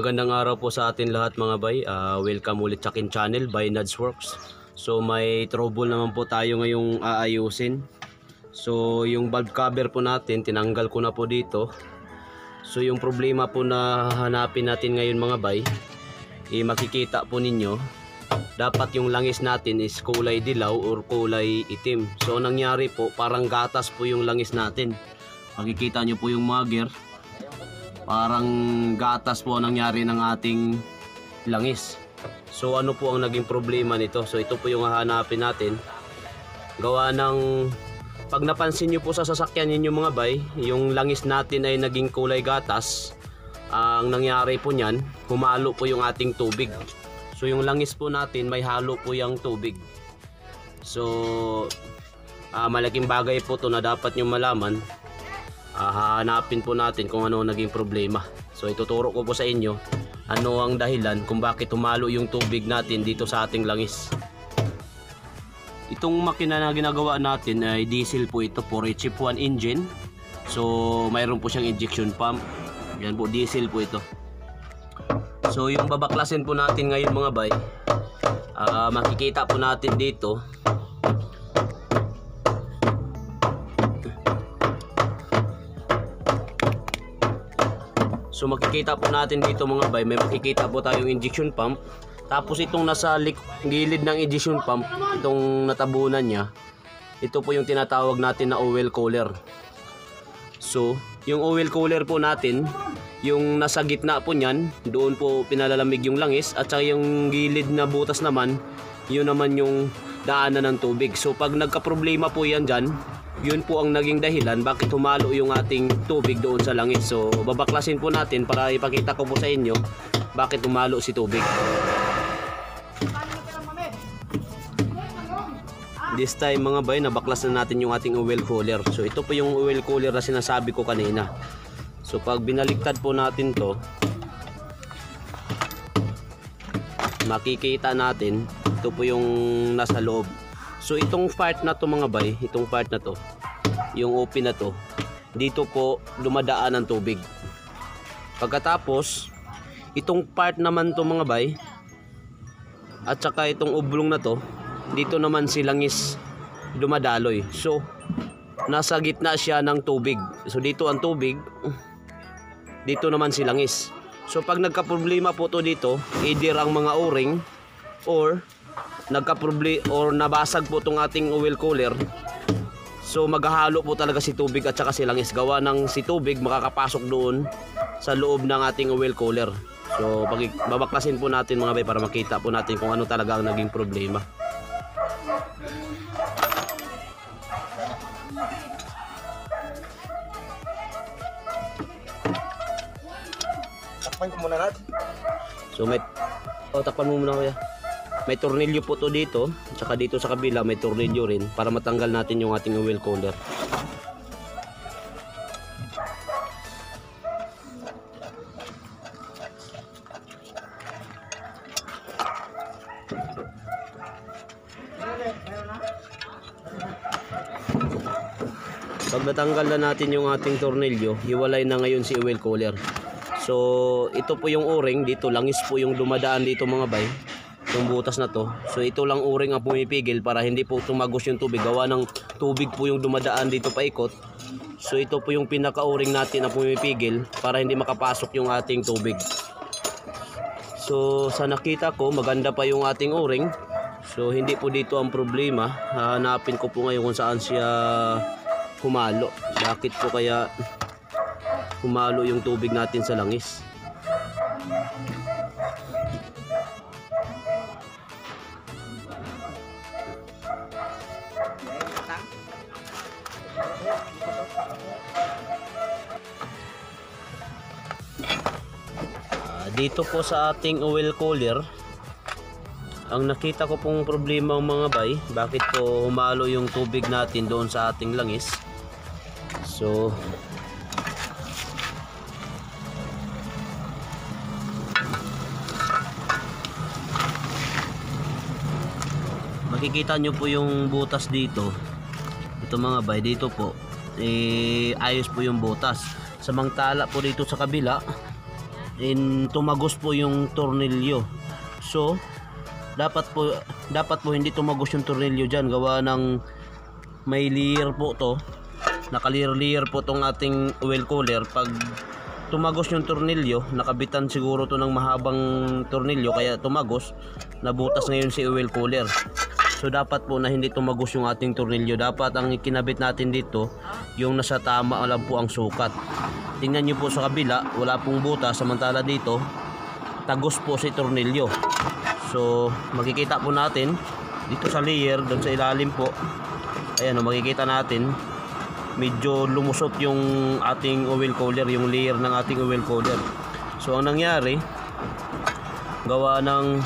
Magandang araw po sa atin lahat mga bay. Welcome ulit sa akin channel by Nadsworks. So may trouble naman po tayo ngayong aayusin. So yung valve cover po natin tinanggal ko na po dito. So yung problema po na hanapin natin ngayon mga bay, makikita po ninyo dapat yung langis natin is kulay dilaw or kulay itim. So nangyari po parang gatas po yung langis natin. Makikita nyo po yung mugger, parang gatas po ang nangyari ng ating langis. So ano po ang naging problema nito? So ito po yung hahanapin natin. Gawa ng pag napansin nyo po sa sasakyan ninyo mga bay, yung langis natin ay naging kulay gatas. Ang nangyari po nyan, humalo po yung ating tubig. So yung langis po natin may halo po yung tubig. So malaking bagay po to na dapat nyo malaman. Hahanapin po natin kung ano naging problema. So ituturo ko po sa inyo ano ang dahilan kung bakit humalo yung tubig natin dito sa ating langis. Itong makina na ginagawa natin ay diesel po ito, for a cheap one engine. So mayroon po siyang injection pump. Yan po, diesel po ito. So yung babaklasin po natin ngayon mga bay, makikita po natin dito. So makikita po natin dito mga bay, may makikita po tayong injection pump. Tapos itong nasa gilid ng injection pump, itong natabunan niya, ito po yung tinatawag natin na oil cooler. So yung oil cooler po natin, yung nasa gitna po niyan, doon po pinalalamig yung langis. At saka yung gilid na butas naman, yun naman yung daanan ng tubig. So pag nagka-problema po yan dyan, yun po ang naging dahilan bakit humalo yung ating tubig doon sa langis. So babaklasin po natin para ipakita ko po sa inyo bakit humalo si tubig. This time mga bay, nabaklas na natin yung ating oil cooler. So ito po yung oil cooler na sinasabi ko kanina. So pag binaliktad po natin to, makikita natin ito po yung nasa loob. So itong part na to mga bay, itong part na to, yung open na to, dito po dumadaan ang tubig. Pagkatapos itong part naman to mga bay, at saka itong oblong na to, dito naman si langis dumadaloy. So nasa gitna siya ng tubig. So dito ang tubig, dito naman si langis. So pag nagka-problema po to dito, either ang mga o-ring or nabasag po tong ating oil cooler, so maghahalo po talaga si tubig at saka si langis. Gawa ng si tubig makakapasok doon sa loob ng ating oil cooler. So babaklasin po natin mga bay para makita po natin kung ano talaga ang naging problema. Takpan ko muna natin. So takpan mo muna kuya. May tornilyo po to dito, tsaka dito sa kabila may tornilyo rin para matanggal natin yung ating oil cooler. Pag natanggal na natin yung ating tornilyo, hiwalay na ngayon si oil cooler. So ito po yung o-ring, dito langis po yung dumadaan dito mga bay, yung butas na to. So ito lang o-ring ang pumipigil para hindi po tumagos yung tubig. Gawa ng tubig po yung dumadaan dito paikot. So ito po yung pinaka o-ring natin na pumipigil para hindi makapasok yung ating tubig. So sa nakita ko maganda pa yung ating o-ring. So hindi po dito ang problema. Hanapin ko po ngayon kung saan siya humalo. Bakit po kaya humalo yung tubig natin sa langis? Dito po sa ating oil cooler, ang nakita ko pong problema mga bay, bakit po humalo yung tubig natin doon sa ating langis. So makikita nyo po yung butas dito. Ito mga bay, dito po ayos po yung butas. Samantala po dito sa kabila, tumagos po yung tornilyo. So dapat po hindi tumagos yung tornilyo diyan, gawa ng may layer po to, naka-layer po tong ating oil cooler. Pag tumagos yung tornilyo, nakabitan siguro to ng mahabang tornilyo kaya tumagos, nabutas ngayon si oil cooler. So dapat po na hindi tumagos yung ating tornilyo. Dapat ang ikinabit natin dito yung nasa tama lang po ang sukat. Tingnan nyo po sa kabila, wala pong butas, samantala dito tagos po si tornilyo. So makikita po natin dito sa layer, doon sa ilalim po, ayan o, makikita natin medyo lumusot yung ating oil cooler, yung layer ng ating oil cooler. So ang nangyari, gawa ng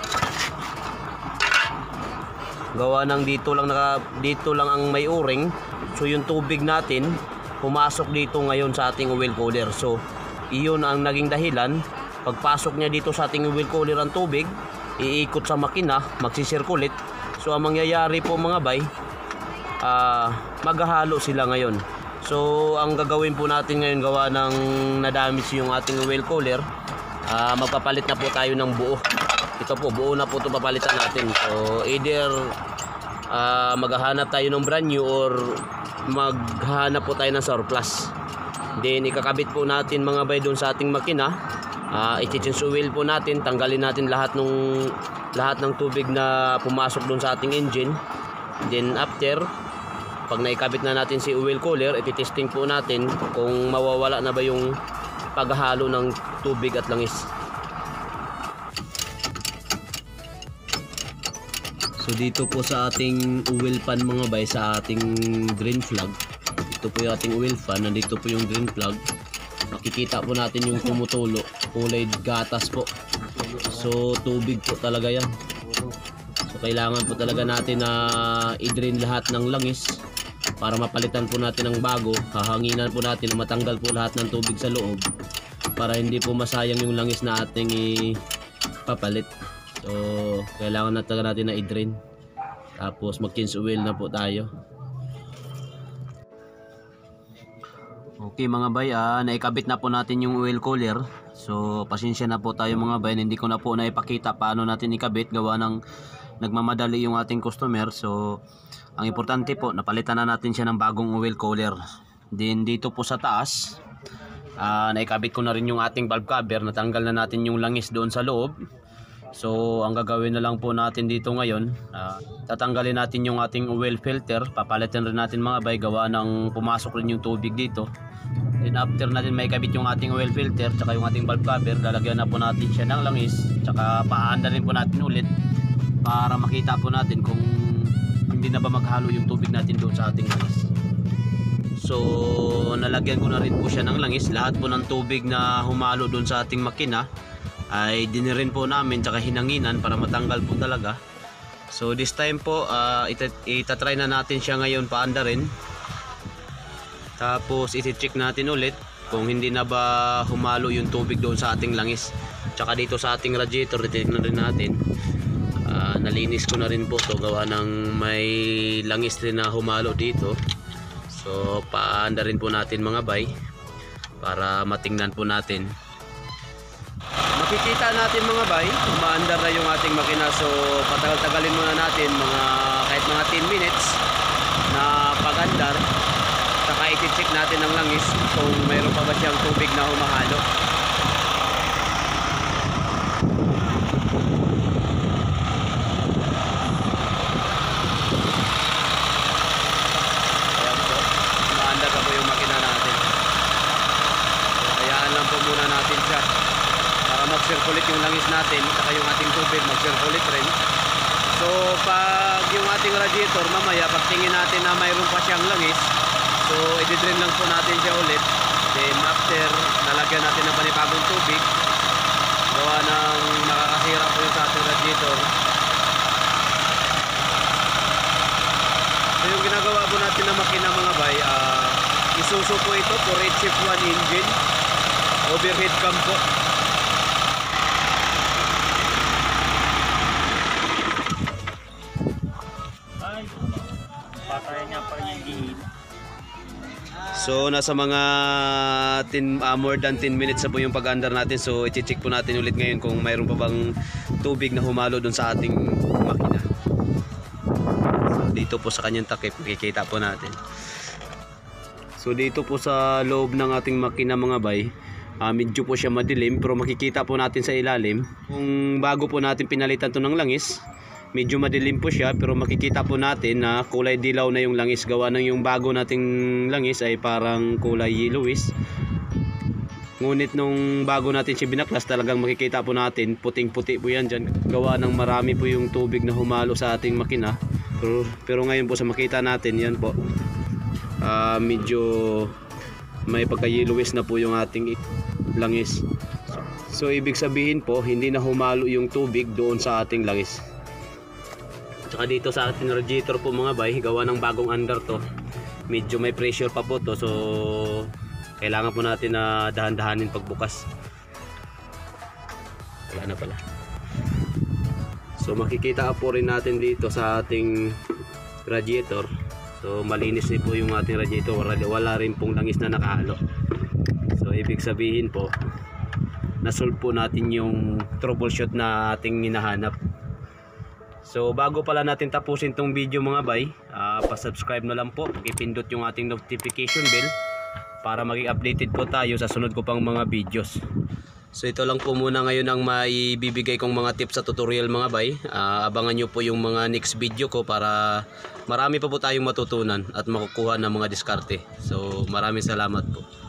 dito lang ang may o-ring. So yung tubig natin pumasok dito ngayon sa ating oil cooler. So iyon ang naging dahilan, pagpasok niya dito sa ating oil cooler ang tubig, iikot sa makina, magsisirkulit. So ang mangyayari po mga bay, maghahalo sila ngayon. So ang gagawin po natin ngayon, gawa ng nadamage yung ating oil cooler, magpapalit na po tayo ng buo. Ito po, buo na po ito papalitan natin. So either maghahanap tayo ng brand new or maghahanap po tayo ng surplus. Then ikakabit po natin mga bay doon sa ating makina. I-change oil po natin, tanggalin natin lahat ng tubig na pumasok doon sa ating engine. Then after, pag naikabit na natin si oil cooler, iti-testing po natin kung mawawala na ba yung paghahalo ng tubig at langis. So dito po sa ating oil pan mga bay, sa ating green flag, ito po yung ating oil fan, nandito po yung green flag. Makikita po natin yung tumutulo, kulay gatas po. So tubig po talaga yan. So kailangan po talaga natin na i-drain lahat ng langis para mapalitan po natin ng bago. Hahanginan po natin na matanggal po lahat ng tubig sa loob para hindi po masayang yung langis na ating ipapalit. So kailangan na talaga natin na i-drain, tapos mag-change oil na po tayo. Okay mga bay, naikabit na po natin yung oil cooler. So pasensya na po tayo mga bay, hindi ko na po naipakita paano natin ikabit, gawa ng nagmamadali yung ating customer. So ang importante po, napalitan na natin siya ng bagong oil cooler. Then dito po sa taas, naikabit ko na rin yung ating valve cover, natanggal na natin yung langis doon sa loob. So ang gagawin na lang po natin dito ngayon, tatanggalin natin yung ating oil filter, papalitan rin natin mga bay, gawa ng pumasok rin yung tubig dito. Then after natin maikabit yung ating oil filter tsaka yung ating valve cover, lalagyan na po natin siya ng langis, tsaka paanda rin po natin ulit para makita po natin kung hindi na ba maghalo yung tubig natin doon sa ating langis. So nalagyan ko na rin po siya ng langis. Lahat po ng tubig na humalo doon sa ating makina ay dinirin po namin tsaka hinanginan para matanggal po talaga. So this time po, itatry na natin siya ngayon paanda rin. Tapos iti-check natin ulit kung hindi na ba humalo yung tubig doon sa ating langis. Tsaka dito sa ating radiator, titignan rin natin. Nalinis ko na rin po to, gawa ng may langis rin na humalo dito. So paanda rin po natin mga bay para matingnan po natin. Makikita natin mga bay, umaandar na yung ating makina. So patagal-tagalin muna natin kahit mga 10 minutes na pag-andar. Saka iti-check natin ang langis kung mayroon pa ba siyang tubig na humahalo. Ayan po, umaandar na po yung makina natin. So hayaan lang po muna natin siya para mag-circulate yung langis natin, saka yung ating tubig mag-circulate rin. So pag yung ating radiator mamaya, pagtingin natin na mayroon pa siyang langis, so i-drain lang po natin siya ulit. Then after, lalagyan natin ng panibagong tubig, gawa ng nakakasira po yung sa ating radiator. So yung ginagawa po natin na makina mga bay, Isuzu po ito, 4HF1 engine, overhead cam po. So nasa mga more than 10 minutes na po yung pag-andar natin. So i-check po natin ulit ngayon kung mayroon pa bang tubig na humalo dun sa ating makina. So dito po sa kanyang takip makikita po natin. So dito po sa loob ng ating makina mga bay, medyo po siya madilim pero makikita po natin sa ilalim. Kung bago po natin pinalitan to ng langis, medyo madilim po siya pero makikita po natin na kulay dilaw na yung langis. Gawa ng yung bago nating langis ay parang kulay yellowish. Ngunit nung bago natin siya binaklas, talagang makikita po natin puting puti po yan dyan. Gawa ng marami po yung tubig na humalo sa ating makina. Pero ngayon po sa makita natin yan po, medyo may pagka yellowish na po yung ating langis. So ibig sabihin po hindi na humalo yung tubig doon sa ating langis. Tsaka dito sa ating radiator po mga bay, gawa ng bagong andar to, medyo may pressure pa po to. So kailangan po natin na dahan-dahanin pagbukas. Wala na pala. So makikita po rin natin dito sa ating radiator. So malinis din po yung ating radiator, wala rin pong langis na nakahalo. So ibig sabihin po nasolve po natin yung troubleshoot na ating hinahanap. So bago pala natin tapusin tong video mga bay, pa-subscribe na lang po, ipindot yung ating notification bell para maging updated po tayo sa sunod ko pang mga videos. So ito lang po muna ngayon ang maibibigay kong mga tips sa tutorial mga bay. Abangan nyo po yung mga next video ko para marami pa po tayong matutunan at makukuha ng mga diskarte. So maraming salamat po.